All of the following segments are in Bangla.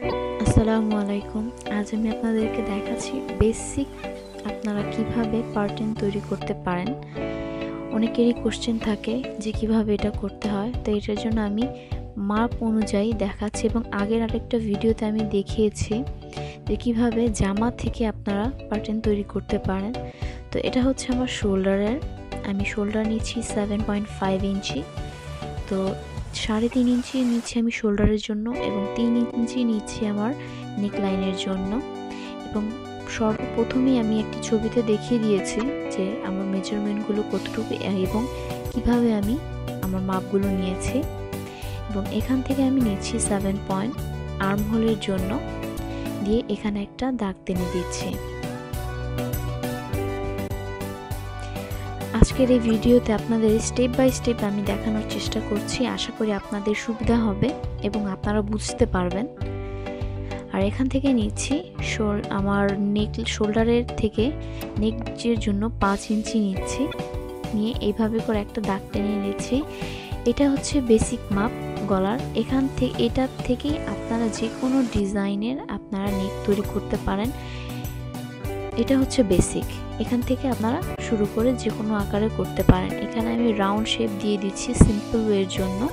আসসালামু আলাইকুম। আজ আমি আপনাদেরকে দেখাচ্ছি বেসিক আপনারা কিভাবে পার্টেন তৈরি করতে পারেন। অনেকেরই কোশ্চেন থাকে যে কিভাবে এটা করতে হয়, তো এটার জন্য আমি মাপ অনুযায়ী দেখাচ্ছি এবং আগের আরেকটা ভিডিওতে আমি দেখিয়েছি যে কিভাবে জামা থেকে আপনারা পার্টেন তৈরি করতে পারেন। তো এটা হচ্ছে আমার শোল্ডারের, আমি শোল্ডার নিচ্ছি 7.5 ইঞ্চি। তো 3.5 ইঞ্চি নিচ্ছি আমি শোল্ডারের জন্য এবং 3 ইঞ্চি নিচ্ছি আমার নেকলাইনের জন্য। এবং সর্বপ্রথমেই আমি একটি ছবিতে দেখিয়ে দিয়েছি যে আমার মেজারমেন্টগুলো কতটুকু এবং কিভাবে আমি আমার মাপগুলো নিয়েছি। এবং এখান থেকে আমি নিচ্ছি 7 পয়েন্ট আর্ম হোলের জন্য, দিয়ে এখানে একটা দাগ টেনে দিচ্ছি। আজকের এই ভিডিওতে আপনাদের স্টেপ বাই স্টেপ আমি দেখানোর চেষ্টা করছি, আশা করি আপনাদের সুবিধা হবে এবং আপনারা বুঝতে পারবেন। আর এখান থেকে নিচ্ছি আমার শোল্ডারের থেকে নেকের জন্য 5 ইঞ্চি নিচ্ছি, নিয়ে এইভাবে করে একটা দাগ টেনে নিচ্ছি। এটা হচ্ছে বেসিক মাপ গলার। এখান থেকে এটার থেকেই আপনারা যে কোনো ডিজাইনের আপনারা নেক তৈরি করতে পারেন। এটা হচ্ছে বেসিক, এখান থেকে আপনারা শুরু করে যে কোনো আকারে করতে পারেন। এখানে আমি রাউন্ড শেপ দিয়ে দিচ্ছি সিম্পল ওয়ের জন্য।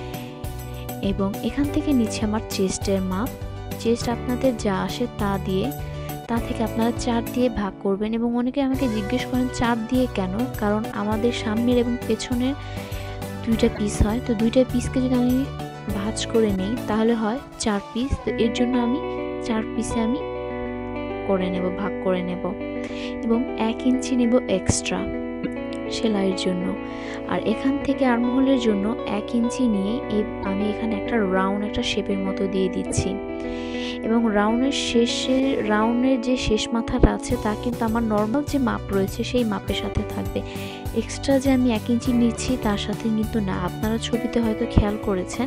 এবং এখান থেকে নিচ্ছি আমার চেস্টের মাপ। চেস্ট আপনাদের যা আসে তা থেকে আপনারা 4 দিয়ে ভাগ করবেন। এবং অনেকে আমাকে জিজ্ঞেস করেন 4 দিয়ে কেন, কারণ আমাদের সামনের এবং পেছনের 2টা পিস হয়, তো 2টা পিসকে যদি আমি ভাঁজ করে নিই তাহলে হয় 4 পিস। তো এর জন্য আমি 4 পিসে আমি করে নেব, ভাগ করে নেব। এবং 1 ইঞ্চি নেব এক্সট্রা সেলাইয়ের জন্য। আর এখান থেকে আর্মহোলের জন্য 1 ইঞ্চি নিয়ে আমি এখানে একটা রাউন্ড একটা শেপের মতো দিয়ে দিচ্ছি। এবং রাউন্ডের যে শেষ মাথাটা আছে তা কিন্তু আমার নর্মাল যে মাপ রয়েছে সেই মাপের সাথে থাকবে। এক্সট্রা যে আমি 1 ইঞ্চি নিচ্ছি তার সাথে কিন্তু না, আপনারা ছবিতে হয়তো খেয়াল করেছেন।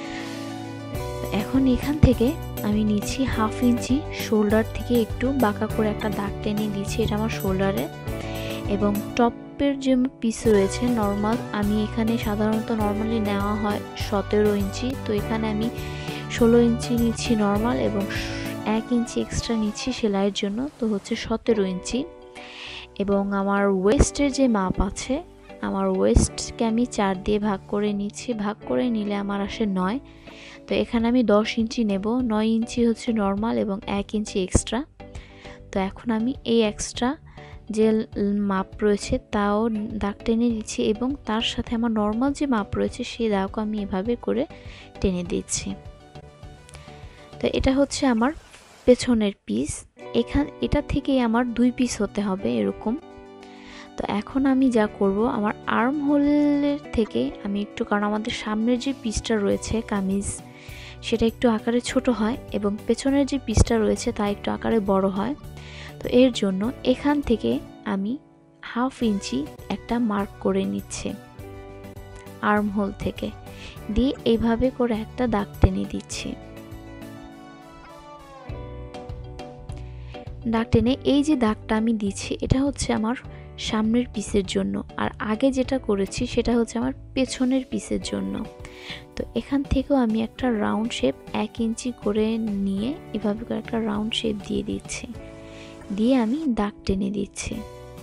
এখন এখান থেকে আমি নিচ্ছি 1/2 ইঞ্চি শোল্ডার থেকে একটু বাঁকা করে একটা দাগ টেনে দিচ্ছি, এটা আমার শোল্ডারে। এবং টপের যে পিস রয়েছে নর্মাল, আমি এখানে সাধারণত নর্মালি নেওয়া হয় 17 ইঞ্চি, তো এখানে আমি 16 ইঞ্চি নিচ্ছি নর্মাল এবং 1 ইঞ্চি এক্সট্রা নিচ্ছি সেলাইয়ের জন্য, তো হচ্ছে 17 ইঞ্চি। এবং আমার ওয়েস্টের যে মাপ আছে, আমার ওয়েস্টকে আমি 4 দিয়ে ভাগ করে নিচ্ছি, ভাগ করে নিলে আমার আসে 9। তো এখানে আমি 10 ইঞ্চি নেব, 9 ইঞ্চি হচ্ছে নর্মাল এবং 1 ইঞ্চি এক্সট্রা। তো এখন আমি এই এক্সট্রা যে মাপ রয়েছে তাও দাগ টেনে দিচ্ছি এবং তার সাথে আমার নর্মাল যে মাপ রয়েছে সেই দাগও আমি এভাবে করে টেনে দিচ্ছি। তো এটা হচ্ছে আমার পেছনের পিস, এটা থেকেই আমার 2 পিস হতে হবে এরকম। তো এখন আমি যা করব, আমার আর্ম হোলের থেকে আমি একটু, কারণ আমাদের সামনের যে পিসটা রয়েছে কামিজ সেটা একটু আকারে ছোট হয় এবং পেছনের যে পিসটা রয়েছে তা একটু আকারে বড় হয়। তো এর জন্য এখান থেকে আমি 1/2 ইঞ্চি একটা মার্ক করে নিচ্ছি আর্ম হোল থেকে, দিয়ে এইভাবে করে একটা দাগ টেনে দিচ্ছি। দাগ টেনে এই যে দাগটা আমি দিচ্ছি এটা হচ্ছে আমার সামনের পিসের জন্য, আর আগে যেটা করেছি সেটা হচ্ছে আমার পেছনের পিসের জন্য। তো এখান থেকেও আমি একটা রাউন্ড শেপ 1 ইঞ্চি করে নিয়ে এভাবে করে একটা রাউন্ড শেপ দিয়ে দিচ্ছি, দিয়ে আমি দাগ টেনে দিচ্ছি।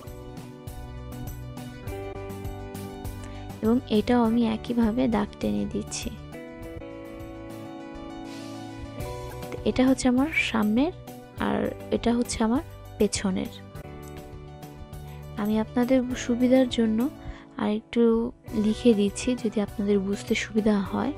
এবং এটাও আমি একইভাবে দাগ টেনে দিচ্ছি। এটা হচ্ছে আমার সামনের আর এটা হচ্ছে আমার পেছনের। আমি আপনাদের সুবিধার জন্য আর একটু লিখে দিচ্ছি যদি আপনাদের বুঝতে সুবিধা হয়।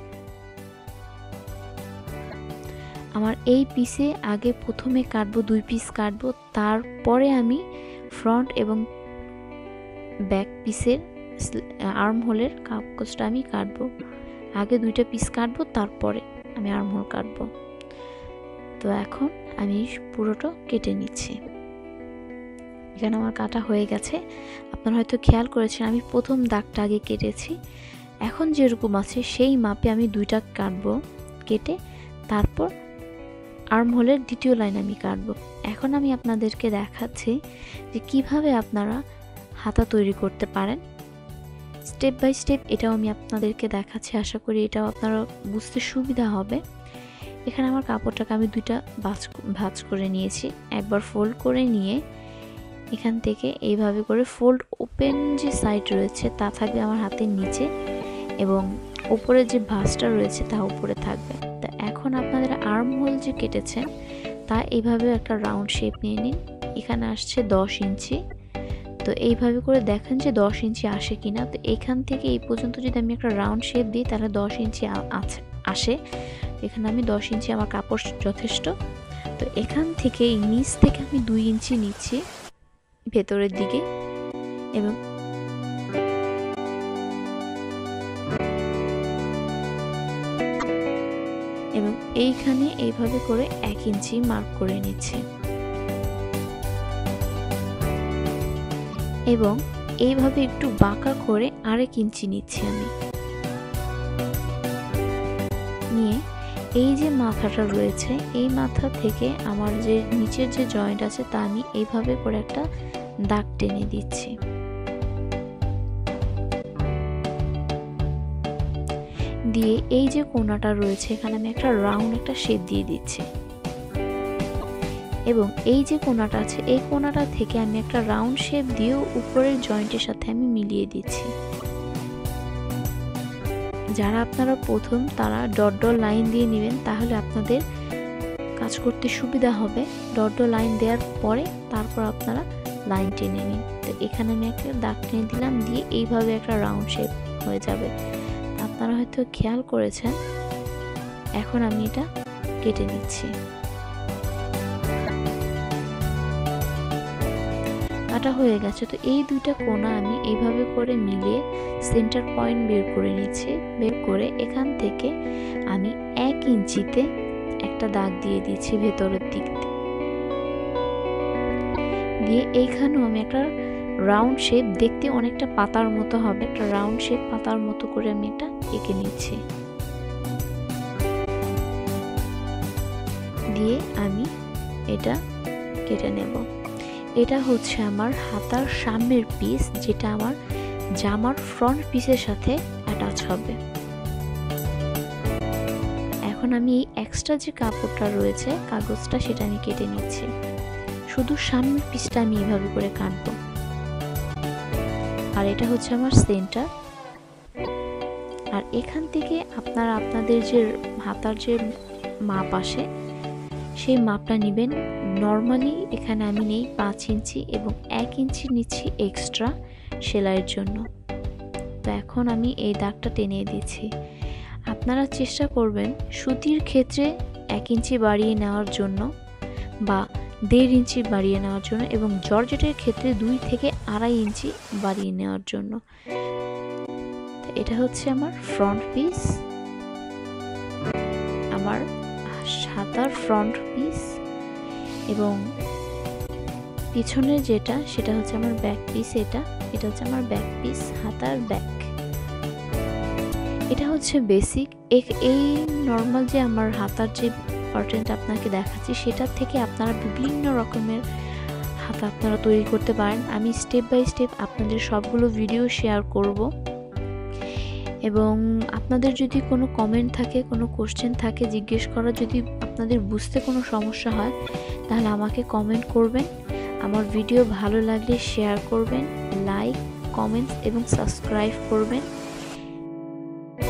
আমার এই পিসে আগে প্রথমে কাটবো 2 পিস কাটবো, তারপরে আমি ফ্রন্ট এবং ব্যাক পিসের আর্ম হোলের কাপড়টা আমি কাটবো। আগে 2টা পিস কাটবো, তারপরে আমি আর্ম হোল কাটবো। তো এখন আমি পুরোটা কেটে নিচ্ছি। এখানে আমার কাটা হয়ে গেছে, আপনারা হয়তো খেয়াল করেছেন আমি প্রথম দাগটা আগে কেটেছি। এখন যেরকম আছে সেই মাপে আমি 2টা কাটবো, কেটে তারপর আর্ম হোলের দ্বিতীয় লাইন আমি কাটবো। এখন আমি আপনাদেরকে দেখাচ্ছি যে কিভাবে আপনারা হাতা তৈরি করতে পারেন স্টেপ বাই স্টেপ। এটাও আমি আপনাদেরকে দেখাচ্ছি, আশা করি এটাও আপনারা বুঝতে সুবিধা হবে। এখানে আমার কাপড়টাকে আমি দুইটা ভাঁজ করে নিয়েছি। একবার ফোল্ড করে নিয়ে এখান থেকে এইভাবে করে ফোল্ড ওপেন যে সাইড রয়েছে তা থাকবে আমার হাতের নিচে এবং উপরে যে ভাঁজটা রয়েছে তা উপরে থাকবে। তো এখন আপনাদের আর্ম হোল যে কেটেছেন তা এইভাবে একটা রাউন্ড শেপ নিয়ে নিন। এখানে আসছে 10 ইঞ্চি। তো এইভাবে করে দেখেন যে 10 ইঞ্চি আসে কিনা। তো এখান থেকে এই পর্যন্ত যদি আমি একটা রাউন্ড শেপ দিই তাহলে 10 ইঞ্চি আসে। এখানে আমি 10 ইঞ্চি আমার কাপড় যথেষ্ট। তো এখান থেকে এই নিচ থেকে আমি 2 ইঞ্চি নিচ্ছি ভেতরের দিকে এবং এইখানে এইভাবে করে 1 ইঞ্চি মার্ক করে নিচ্ছি এবং এইভাবে একটু বাঁকা করে 1.5 ইঞ্চি নিচ্ছি আমি নিয়ে এই যে মাথাটা রয়েছে এই মাথা থেকে আমার যে নিচের যে জয়েন্ট আছে তা আমি এইভাবে করে একটা দাগ টেনে দিচ্ছি। দিয়ে এই যে কোণাটা রয়েছে এখানে আমি একটা রাউন্ড একটা শেপ দিয়ে দিচ্ছি এবং এই যে কোণাটা আছে এই কোণাটা থেকে আমি একটা রাউন্ড শেপ দিয়ে উপরের জয়েন্টের সাথে আমি মিলিয়ে দিচ্ছি। যারা আপনারা প্রথম তারা ডট ডট লাইন দিয়ে নেবেন, তাহলে আপনাদের কাজ করতে সুবিধা হবে। ডট ডট লাইন দেওয়ার পরে তারপর আপনারা লাইন টেনে নিন। তো এখানে আমি একটা দাগ টেনে দিলাম, দিয়ে এইভাবে একটা রাউন্ড শেপ হয়ে যাবে। আপনারা হয়তো খেয়াল করেছেন। এখন আমি এটা কেটে নিচ্ছি। কাটা হয়ে গেছে। তো এই দুইটা কোণা আমি এইভাবে করে মিলিয়ে সেন্টার পয়েন্ট বের করে নিচ্ছি। বের করে এখান থেকে আমি 1 ইঞ্চিতে একটা দাগ দিয়ে দিচ্ছি ভেতরের দিক দিয়ে। এইখানেও আমি একটা রাউন্ড শেপ, দেখতে অনেকটা পাতার মতো হবে, একটা রাউন্ড শেপ পাতার মতো করে আমি এটা এঁকে নিচ্ছি। দিয়ে আমি এটা কেটে নেব। এটা হচ্ছে আমার হাতার সামনের পিস, যেটা আমার জামার ফ্রন্ট পিসের সাথে অ্যাটাচ হবে। এখন আমি এই এক্সট্রা যে কাপড়টা রয়েছে কাগজটা সেটা আমি কেটে নিচ্ছি। শুধু সামনের পিসটা আমি এইভাবে করে কাটবো। আর এটা হচ্ছে আমার সেন্টার। আর এখান থেকে আপনারা আপনাদের যে হাতার যে মাপ আসে সেই মাপটা নেবেন। নর্মালি এখানে আমি নেই 5 ইঞ্চি এবং 1 ইঞ্চি নিচ্ছি এক্সট্রা সেলাইয়ের জন্য। তো এখন আমি এই দাগটা টেনে দিচ্ছি। আপনারা চেষ্টা করবেন সুতির ক্ষেত্রে 1 ইঞ্চি বাড়িয়ে নেওয়ার জন্য বা 1.5 ইঞ্চি বাড়িয়ে নেওয়ার জন্য, এবং জর্জেটের ক্ষেত্রে 2 থেকে 2.5 ইঞ্চি বাড়িয়ে নেওয়ার জন্য। এটা হচ্ছে আমার ফ্রন্ট পিস, আমার হাতার ফ্রন্ট পিস, এবং পিছনের যেটা সেটা হচ্ছে আমার ব্যাক পিস। এটা হচ্ছে আমার ব্যাক পিস, হাতার ব্যাক। এটা হচ্ছে বেসিক। এই নর্মাল যে আমার হাতার যে প্যাটার্নটা আপনাকে দেখাচ্ছি সেটার থেকে আপনারা বিভিন্ন রকমের হাতা আপনারা তৈরি করতে পারেন। আমি স্টেপ বাই স্টেপ আপনাদের সবগুলো ভিডিও শেয়ার করব। এবং আপনাদের যদি কোনো কমেন্ট থাকে, কোনো কোশ্চেন থাকে জিজ্ঞেস করার, যদি আপনাদের বুঝতে কোনো সমস্যা হয় তাহলে আমাকে কমেন্ট করবেন। আমার ভিডিও ভালো লাগলে শেয়ার করবেন, লাইক, কমেন্টস এবং সাবস্ক্রাইব করবেন।